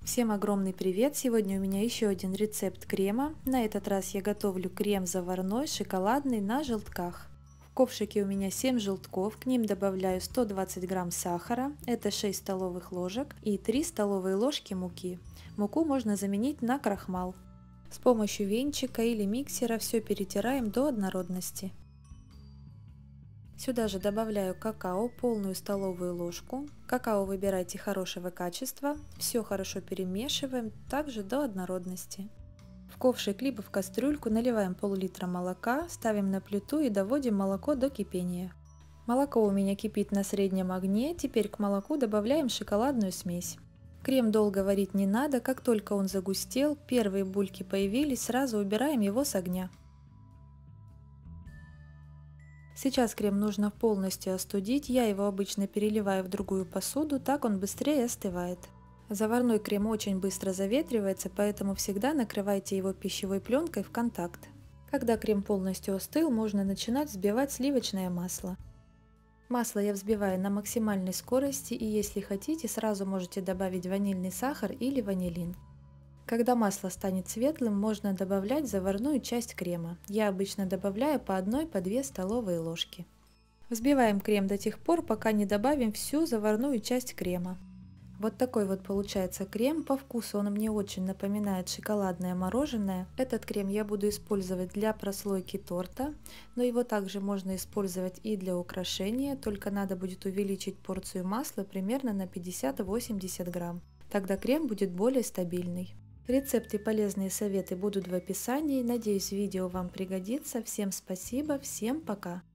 Всем огромный привет! Сегодня у меня еще один рецепт крема. На этот раз я готовлю крем заварной шоколадный на желтках. В ковшике у меня 7 желтков, к ним добавляю 120 грамм сахара, это 6 столовых ложек и 3 столовые ложки муки. Муку можно заменить на крахмал. С помощью венчика или миксера все перетираем до однородности. Сюда же добавляю какао, полную столовую ложку. Какао выбирайте хорошего качества. Все хорошо перемешиваем, также до однородности. В ковшик либо в кастрюльку наливаем пол-литра молока, ставим на плиту и доводим молоко до кипения. Молоко у меня кипит на среднем огне, теперь к молоку добавляем шоколадную смесь. Крем долго варить не надо, как только он загустел, первые бульки появились, сразу убираем его с огня. Сейчас крем нужно полностью остудить, я его обычно переливаю в другую посуду, так он быстрее остывает. Заварной крем очень быстро заветривается, поэтому всегда накрывайте его пищевой пленкой в контакт. Когда крем полностью остыл, можно начинать взбивать сливочное масло. Масло я взбиваю на максимальной скорости, и если хотите, сразу можете добавить ванильный сахар или ванилин. Когда масло станет светлым, можно добавлять заварную часть крема. Я обычно добавляю по 1–2 столовые ложки. Взбиваем крем до тех пор, пока не добавим всю заварную часть крема. Вот такой вот получается крем. По вкусу он мне очень напоминает шоколадное мороженое. Этот крем я буду использовать для прослойки торта, но его также можно использовать и для украшения, только надо будет увеличить порцию масла примерно на 50–80 грамм. Тогда крем будет более стабильный. Рецепты и полезные советы будут в описании. Надеюсь, видео вам пригодится. Всем спасибо, всем пока!